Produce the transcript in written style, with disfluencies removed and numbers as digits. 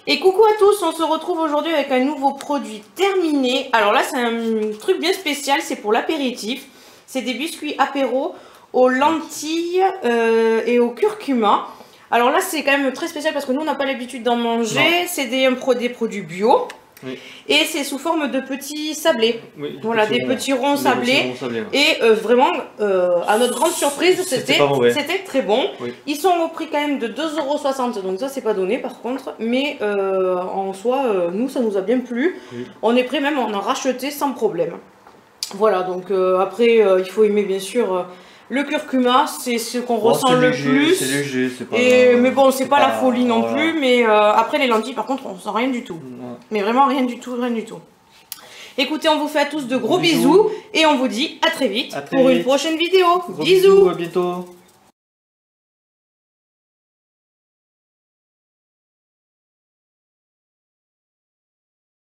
Et coucou à tous, on se retrouve aujourd'hui avec un nouveau produit terminé. Alors là c'est un truc bien spécial, c'est pour l'apéritif. C'est des biscuits apéro aux lentilles et au curcuma. Alors là c'est quand même très spécial parce que nous on n'a pas l'habitude d'en manger. C'est des produits bio. Oui. Et c'est sous forme de petits sablés. Oui, voilà, des petits ronds sablés. Et vraiment, à notre grande surprise, c'était très bon. Oui. Ils sont au prix quand même de 2,60 €, donc ça c'est pas donné par contre. Mais en soi, nous ça nous a bien plu. Oui. On est prêt même à en racheter sans problème. Voilà, donc après il faut aimer bien sûr le curcuma, c'est ce qu'on ressent le plus. C'est léger, c'est pas. Mais bon, c'est pas la folie non plus. Mais après les lentilles, par contre, on sent rien du tout. Ouais. Mais vraiment rien du tout, rien du tout. Écoutez, on vous fait à tous de gros bisous et on vous dit à très vite pour une prochaine vidéo. Bisous, à bientôt.